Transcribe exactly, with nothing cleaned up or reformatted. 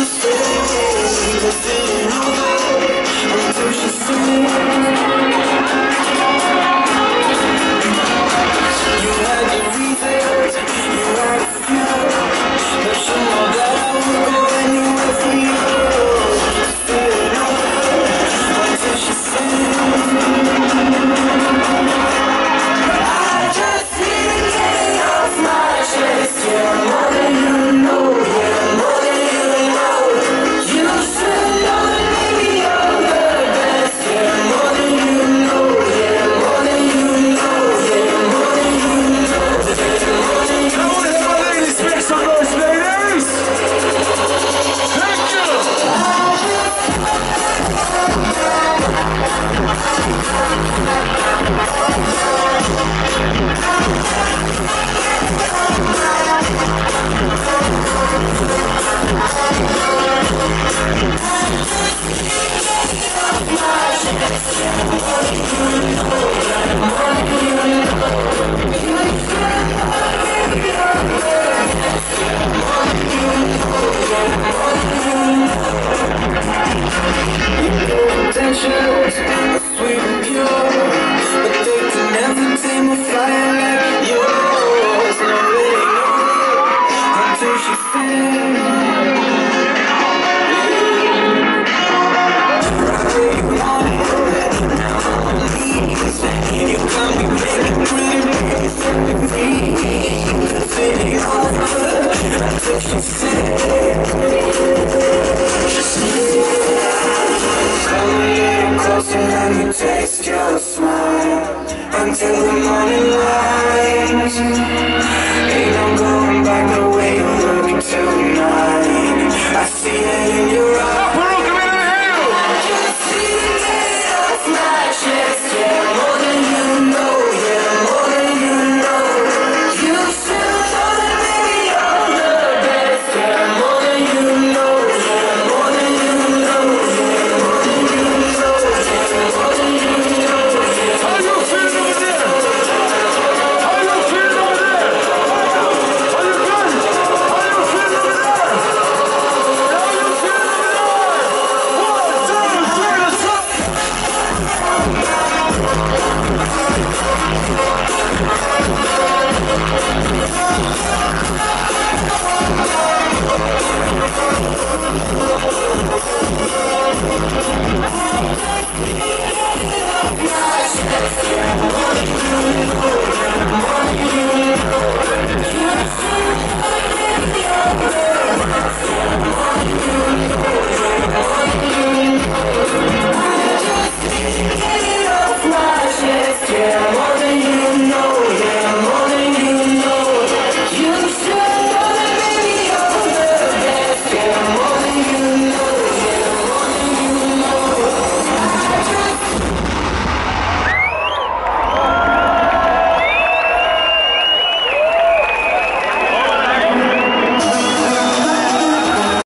Intentions are sweet and pure, but they can never tame a fire like yours. Nobody knows until she sings. Right, you want it, now I'm on knees. You got me making pretty sexy. Cause it ain't over until she sings. Closer and you taste your smile until the morning light.